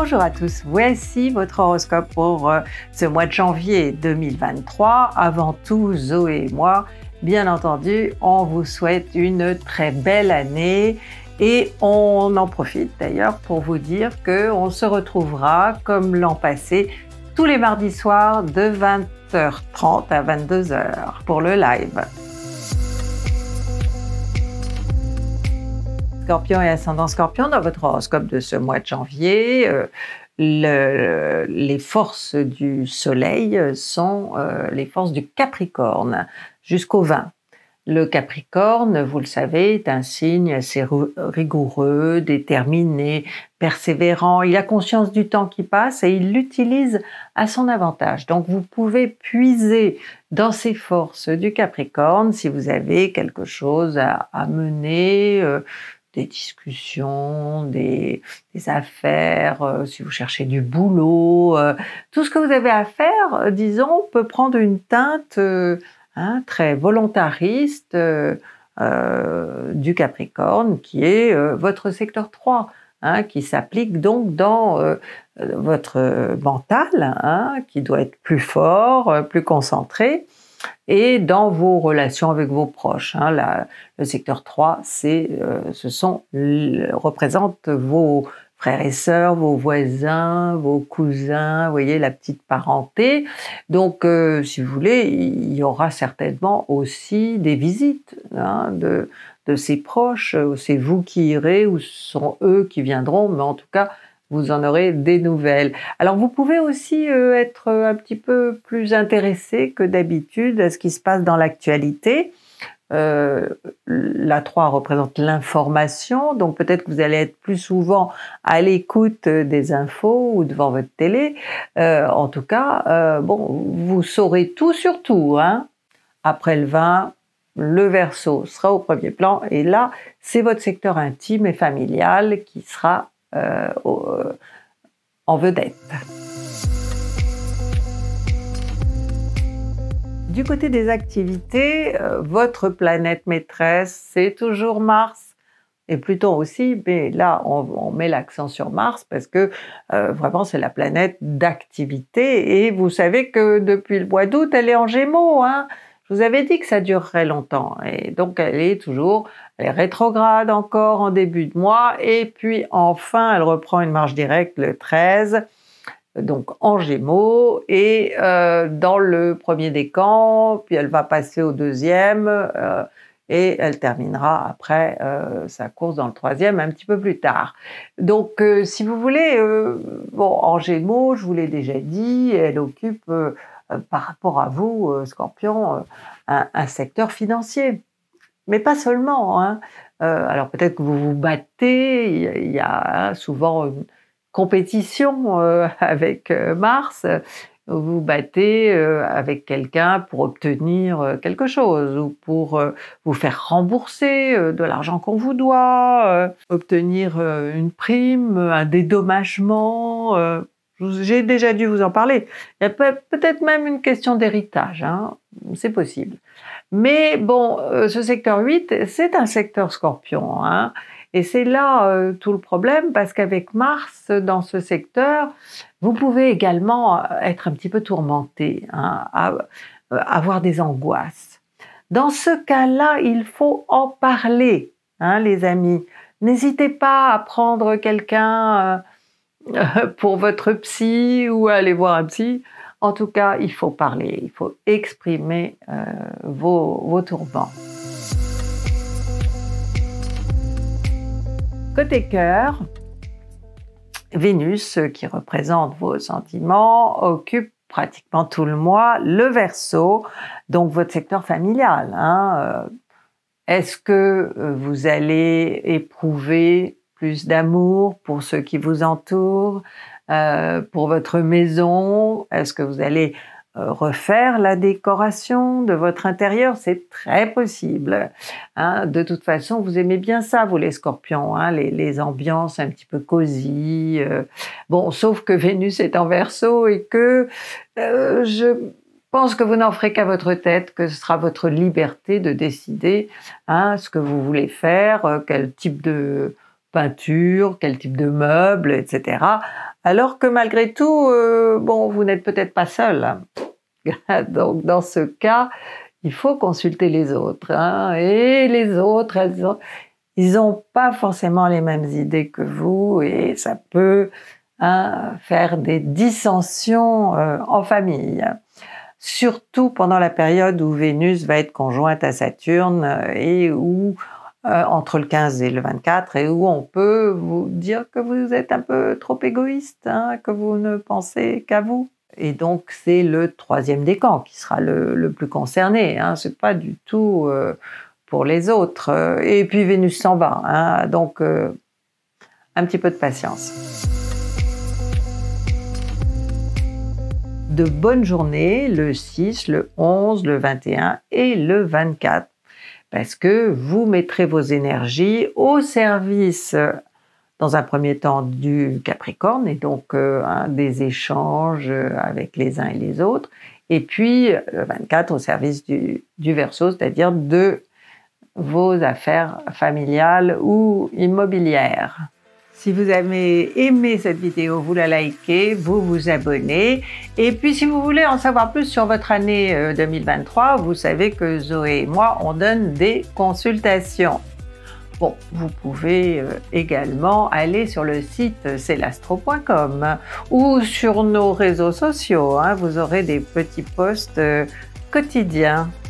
Bonjour à tous, voici votre horoscope pour ce mois de janvier 2023. Avant tout, Zoé et moi, bien entendu, on vous souhaite une très belle année et on en profite d'ailleurs pour vous dire qu'on se retrouvera comme l'an passé tous les mardis soirs de 20h30 à 22h pour le live. Scorpion et ascendant Scorpion, dans votre horoscope de ce mois de janvier, les forces du soleil sont les forces du Capricorne jusqu'au 20. Le Capricorne, vous le savez, est un signe assez rigoureux, déterminé, persévérant. Il a conscience du temps qui passe et il l'utilise à son avantage. Donc vous pouvez puiser dans ces forces du Capricorne si vous avez quelque chose à mener, des discussions, des affaires, si vous cherchez du boulot, tout ce que vous avez à faire, disons, peut prendre une teinte très volontariste du Capricorne, qui est votre secteur 3, qui s'applique donc dans votre mental, qui doit être plus fort, plus concentré, et dans vos relations avec vos proches. Le secteur 3, représente vos frères et sœurs, vos voisins, vos cousins, vous voyez, la petite parenté. Donc, si vous voulez, il y aura certainement aussi des visites de ces proches. C'est vous qui irez ou ce sont eux qui viendront, mais en tout cas, vous en aurez des nouvelles. Alors vous pouvez aussi être un petit peu plus intéressé que d'habitude à ce qui se passe dans l'actualité. La 3 représente l'information, donc peut-être que vous allez être plus souvent à l'écoute des infos ou devant votre télé. En tout cas, vous saurez tout sur tout. Après le 20, le Verseau sera au premier plan et là, c'est votre secteur intime et familial qui sera en vedette. Du côté des activités, votre planète maîtresse, c'est toujours Mars, et Pluton aussi, mais là on met l'accent sur Mars parce que vraiment c'est la planète d'activité, et vous savez que depuis le mois d'août elle est en Gémeaux. Je vous avais dit que ça durerait longtemps, et donc elle est rétrograde encore en début de mois, et puis enfin elle reprend une marche directe le 13, donc en Gémeaux, et dans le premier décan, puis elle va passer au deuxième, et elle terminera après sa course dans le troisième un petit peu plus tard. Donc si vous voulez, en Gémeaux, je vous l'ai déjà dit, elle occupe par rapport à vous, Scorpion, un secteur financier. Mais pas seulement. Alors peut-être que vous vous battez, il y a souvent une compétition avec Mars, vous vous battez avec quelqu'un pour obtenir quelque chose, ou pour vous faire rembourser de l'argent qu'on vous doit, obtenir une prime, un dédommagement. J'ai déjà dû vous en parler. Il y a peut-être même une question d'héritage, c'est possible. Mais bon, ce secteur 8, c'est un secteur Scorpion, et c'est là tout le problème, parce qu'avec Mars dans ce secteur, vous pouvez également être un petit peu tourmenté, avoir des angoisses. Dans ce cas-là, il faut en parler, les amis. N'hésitez pas à prendre quelqu'un pour votre psy ou aller voir un psy. En tout cas, il faut parler, il faut exprimer vos tourments. Côté cœur, Vénus, qui représente vos sentiments, occupe pratiquement tout le mois le Verseau, donc votre secteur familial. Est-ce que vous allez éprouver plus d'amour pour ceux qui vous entourent, pour votre maison? Est-ce que vous allez refaire la décoration de votre intérieur? C'est très possible. De toute façon, vous aimez bien ça, vous les Scorpions, les ambiances un petit peu cosy. Sauf que Vénus est en Verseau et que je pense que vous n'en ferez qu'à votre tête, que ce sera votre liberté de décider ce que vous voulez faire, quel type de peinture, quel type de meubles, etc. Alors que malgré tout, bon, vous n'êtes peut-être pas seul. Donc dans ce cas, il faut consulter les autres, hein, et les autres, ils ont pas forcément les mêmes idées que vous et ça peut, hein, faire des dissensions en famille. Surtout pendant la période où Vénus va être conjointe à Saturne et où entre le 15 et le 24 et où on peut vous dire que vous êtes un peu trop égoïste, hein, que vous ne pensez qu'à vous. Et donc c'est le 3e décan qui sera le plus concerné, hein, c'est pas du tout pour les autres. Et puis Vénus s'en va, hein, donc un petit peu de patience. De bonnes journées le 6, le 11, le 21 et le 24, parce que vous mettrez vos énergies au service, dans un premier temps, du Capricorne, et donc des échanges avec les uns et les autres, et puis le 24 au service du Verseau, c'est-à-dire de vos affaires familiales ou immobilières. Si vous avez aimé cette vidéo, vous la likez, vous vous abonnez. Et puis si vous voulez en savoir plus sur votre année 2023, vous savez que Zoé et moi, on donne des consultations. Bon, vous pouvez également aller sur le site celastro.com ou sur nos réseaux sociaux, hein, vous aurez des petits posts quotidiens.